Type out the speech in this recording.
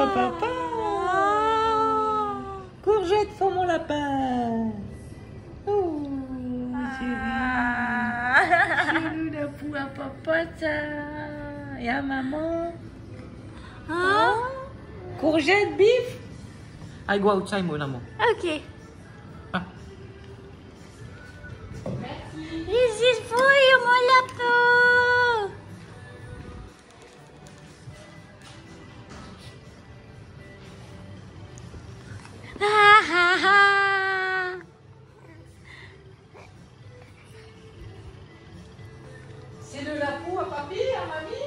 papa. Courgette pour mon lapin. Oh, chérie. Dah buat papa ça. Ya maman. Courgette, beef. I go outside mon amour. Okay. This is for you, mon lapin. C'est de la peau à papi, à mamie?